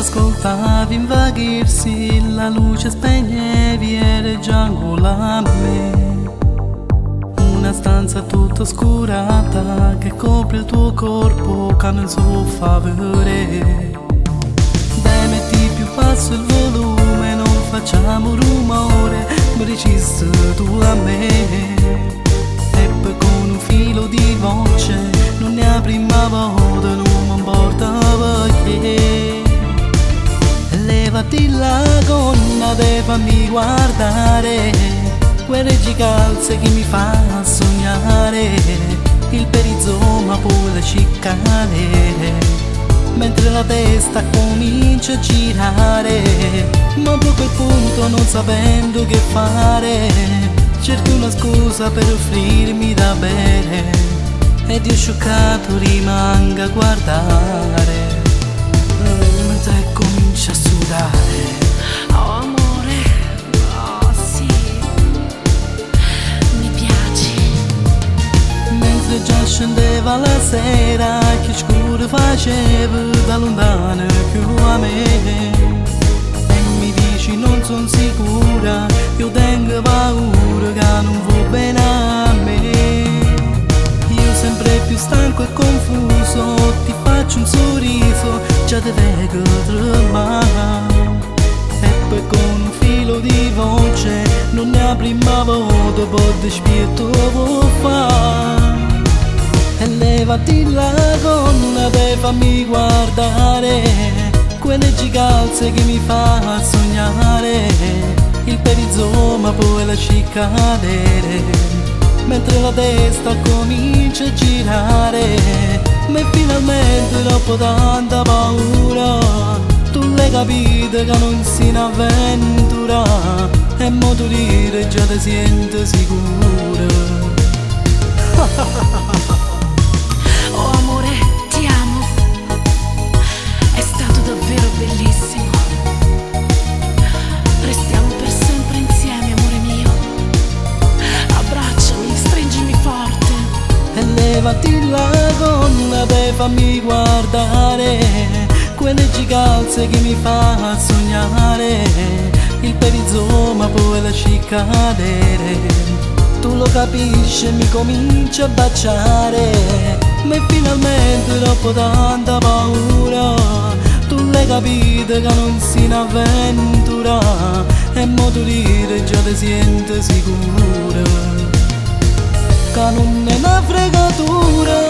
ascoltavi invaghirsi, la luce spegnevi e già a me. Una stanza tutta oscurata che copre il tuo corpo che nel suo favore. Dai, metti più basso il volume, non facciamo rumore, mi dicesti tu a me. E poi con un filo di voce, non è la prima volta, non mi importa perché. Levati la gonna e fammi guardare quelle calze che mi fa sognare, il perizoma poi le ciccare, mentre la testa comincia a girare. Ma proprio a quel punto, non sapendo che fare, cerco una scusa per offrirmi da bere, ed io scioccato rimango a guardare, mentre comincia a sudare. Oh amore, oh sì, mi piaci. Mentre già scendeva la sera, che scuro faceva da lontano più a me. E mi dici non son sicura, io tengo paura che non va bene a me. Io sempre più stanco e confuso, ti faccio un sorriso, già te vedo tremare. E poi con un filo di voce, non è la prima volta, poi despierto vuoi fare. E levati la gonna e fammi guardare quelle calze che mi fa sognare, il perizoma poi la cadere, mentre la testa comincia a girare. Ma finalmente dopo tanta paura, tu l'hai capito che non si un'avventura, e mo tu dire già ti senti sicura. Oh amore, ti amo, è stato davvero bellissimo. Restiamo per sempre insieme, amore mio. Abbracciami, stringimi forte. E levati la gonna e fammi guardare quelle calze che mi fa sognare, il perizoma poi la cadere. Tu lo capisci e mi cominci a baciare, ma finalmente dopo tanta paura, tu l'hai capito che non si un'avventura, e mo tu dire già ti senti sicura che non è una fregatura.